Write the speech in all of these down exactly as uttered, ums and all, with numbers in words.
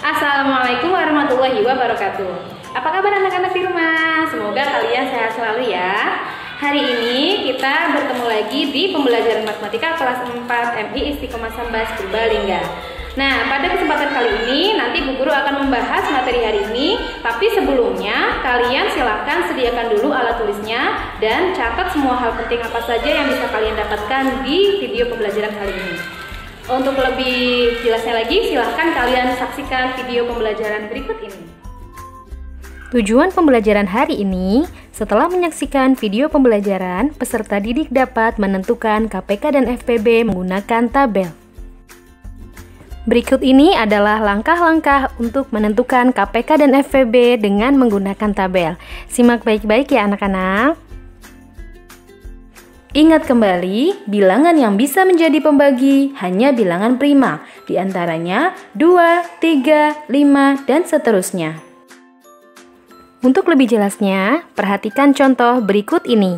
Assalamualaikum warahmatullahi wabarakatuh. Apa kabar anak-anak di rumah? Semoga kalian sehat selalu ya. Hari ini kita bertemu lagi di pembelajaran matematika kelas empat M I Istiqomah Sambas Purbalingga. Nah, pada kesempatan kali ini nanti Bu Guru akan membahas materi hari ini. Tapi sebelumnya kalian silahkan sediakan dulu alat tulisnya dan catat semua hal penting apa saja yang bisa kalian dapatkan di video pembelajaran kali ini. Untuk lebih jelasnya lagi, silahkan kalian saksikan video pembelajaran berikut ini. Tujuan pembelajaran hari ini, setelah menyaksikan video pembelajaran, peserta didik dapat menentukan K P K dan F P B menggunakan tabel. Berikut ini adalah langkah-langkah untuk menentukan K P K dan F P B dengan menggunakan tabel. Simak baik-baik ya anak-anak. Ingat kembali, bilangan yang bisa menjadi pembagi hanya bilangan prima, di antaranya dua, tiga, lima, dan seterusnya. Untuk lebih jelasnya, perhatikan contoh berikut ini.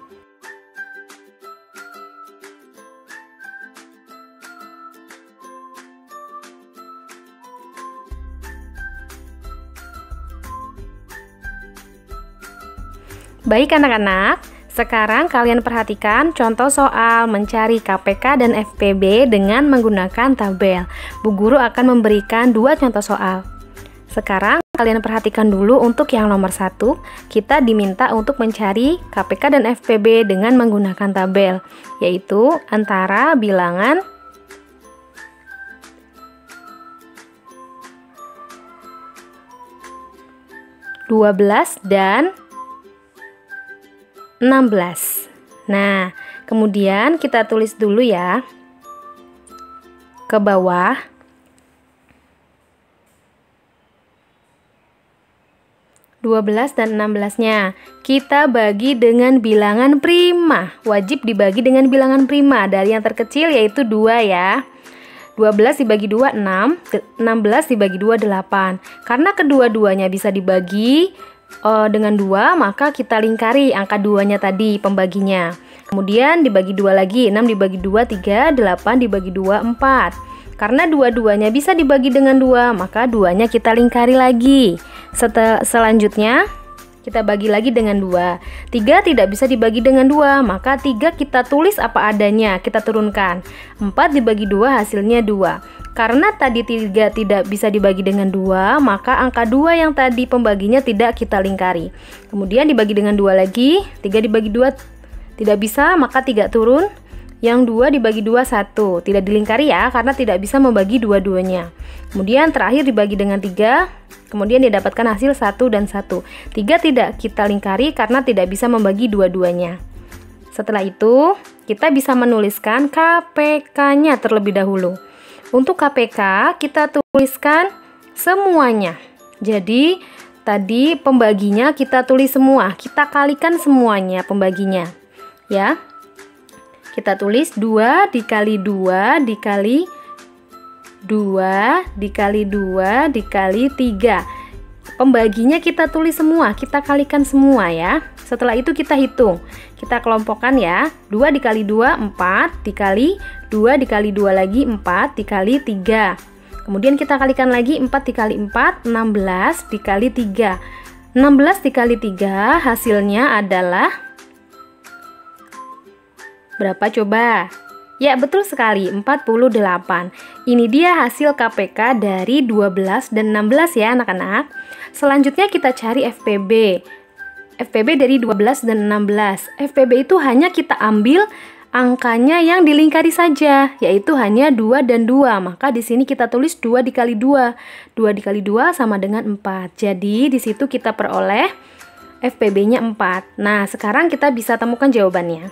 Baik anak-anak, sekarang kalian perhatikan contoh soal mencari K P K dan F P B dengan menggunakan tabel. Bu Guru akan memberikan dua contoh soal. Sekarang kalian perhatikan dulu untuk yang nomor satu, kita diminta untuk mencari K P K dan F P B dengan menggunakan tabel, yaitu antara bilangan dua belas dan enam belas. Nah, kemudian kita tulis dulu ya ke bawah. dua belas dan enam belas-nya kita bagi dengan bilangan prima. Wajib dibagi dengan bilangan prima dari yang terkecil yaitu dua ya. dua belas dibagi dua, enam. enam belas dibagi dua, delapan. Karena kedua-duanya bisa dibagi Uh, dengan dua, maka kita lingkari angka duanya tadi pembaginya. Kemudian dibagi dua lagi, enam dibagi dua, tiga, delapan dibagi dua, empat. Karena dua-duanya bisa dibagi dengan dua, maka duanya kita lingkari lagi. Setel, selanjutnya kita bagi lagi dengan dua. tiga tidak bisa dibagi dengan dua, maka tiga kita tulis apa adanya, kita turunkan. empat dibagi dua hasilnya dua. Karena tadi tiga tidak bisa dibagi dengan dua, maka angka dua yang tadi pembaginya tidak kita lingkari. Kemudian dibagi dengan dua lagi, tiga dibagi dua tidak bisa, maka tiga turun. Yang dua dibagi dua, satu. Tidak dilingkari ya, karena tidak bisa membagi dua-duanya. Kemudian terakhir dibagi dengan tiga, kemudian didapatkan hasil satu dan satu. tiga tidak kita lingkari karena tidak bisa membagi dua-duanya. Setelah itu, kita bisa menuliskan K P K-nya terlebih dahulu. Untuk K P K, kita tuliskan semuanya. Jadi, tadi pembaginya kita tulis semua. Kita kalikan semuanya pembaginya. Ya. Kita tulis dua dikali dua dikali dua dikali dua dikali tiga. Pembaginya kita tulis semua, kita kalikan semua ya. Setelah itu kita hitung. Kita kelompokkan ya. dua dikali dua, empat dikali dua dikali dua lagi, empat dikali tiga. Kemudian kita kalikan lagi, empat dikali empat, enam belas dikali tiga. enam belas dikali tiga hasilnya adalah berapa coba? Ya, betul sekali, empat puluh delapan. Ini dia hasil K P K dari dua belas dan enam belas ya anak-anak. Selanjutnya kita cari F P B. F P B dari dua belas dan enam belas. F P B itu hanya kita ambil angkanya yang dilingkari saja, yaitu hanya dua dan dua. Maka di sini kita tulis dua dikali dua. dua dikali dua sama dengan empat. Jadi di situ kita peroleh F P B-nya empat. Nah, sekarang kita bisa temukan jawabannya.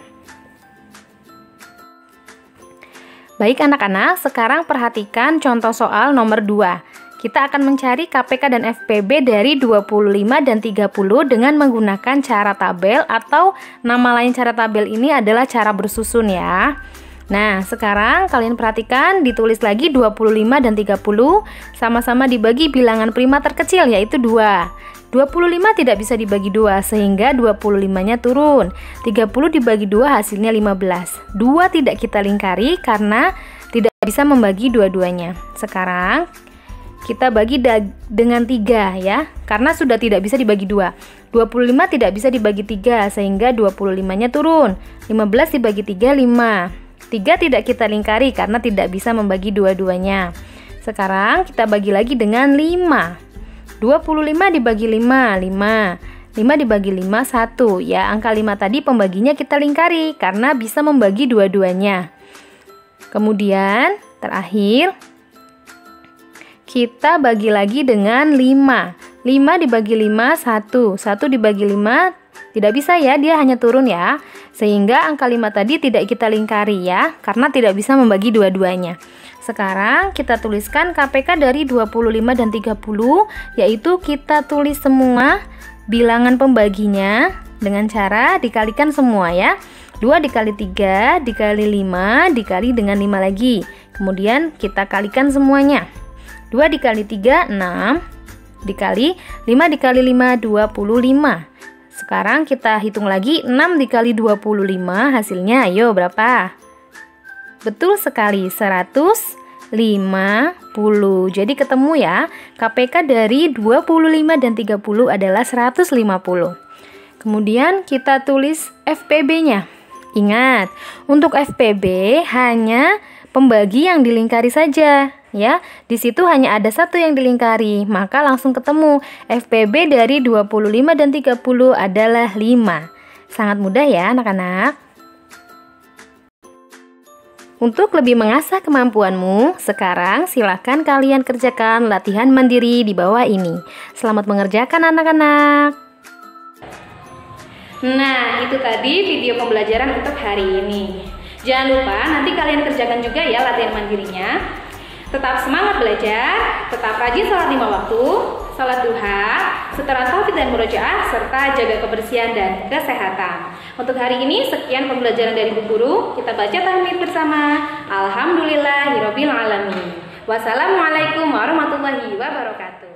Baik anak-anak, sekarang perhatikan contoh soal nomor dua. Kita akan mencari K P K dan F P B dari dua puluh lima dan tiga puluh dengan menggunakan cara tabel, atau nama lain cara tabel ini adalah cara bersusun ya. Nah, sekarang kalian perhatikan ditulis lagi dua puluh lima dan tiga puluh sama-sama dibagi bilangan prima terkecil yaitu dua. dua puluh lima tidak bisa dibagi dua sehingga dua puluh lima-nya turun. tiga puluh dibagi dua hasilnya lima belas. dua tidak kita lingkari karena tidak bisa membagi dua-duanya. Sekarang kita bagi dengan tiga ya, karena sudah tidak bisa dibagi dua. dua puluh lima tidak bisa dibagi tiga, sehingga dua puluh lima-nya turun. lima belas dibagi tiga, lima. tiga tidak kita lingkari karena tidak bisa membagi dua-duanya. Sekarang kita bagi lagi dengan lima. dua puluh lima dibagi lima, lima. lima dibagi lima, satu. Ya, angka lima tadi pembaginya kita lingkari karena bisa membagi dua-duanya. Kemudian, terakhir, kita bagi lagi dengan lima. lima dibagi lima, satu. satu dibagi lima, tidak bisa ya, dia hanya turun ya. Sehingga angka lima tadi tidak kita lingkari ya, karena tidak bisa membagi dua-duanya. Sekarang kita tuliskan K P K dari dua puluh lima dan tiga puluh, yaitu kita tulis semua bilangan pembaginya dengan cara dikalikan semua ya. dua dikali tiga, dikali lima, dikali dengan lima lagi. Kemudian kita kalikan semuanya. dua dikali tiga, enam, dikali lima dikali lima, dua puluh lima. Sekarang kita hitung lagi, enam dikali dua puluh lima, hasilnya ayo berapa? Betul sekali, seratus lima puluh. Jadi ketemu ya, K P K dari dua puluh lima dan tiga puluh adalah seratus lima puluh. Kemudian kita tulis F P B-nya. Ingat, untuk F P B hanya pembagi yang dilingkari saja. Ya, di situ hanya ada satu yang dilingkari, maka langsung ketemu F P B dari dua puluh lima dan tiga puluh adalah lima. Sangat mudah ya anak-anak. Untuk lebih mengasah kemampuanmu, sekarang silakan kalian kerjakan latihan mandiri di bawah ini. Selamat mengerjakan anak-anak. Nah, itu tadi video pembelajaran untuk hari ini. Jangan lupa nanti kalian kerjakan juga ya latihan mandirinya. Tetap semangat belajar, tetap rajin sholat lima waktu, sholat duha, setelah taufik dan murojaah, serta jaga kebersihan dan kesehatan. Untuk hari ini sekian pembelajaran dari Bu Guru. Kita baca tahmid bersama. Alhamdulillahirobbil alamin. Wassalamualaikum warahmatullahi wabarakatuh.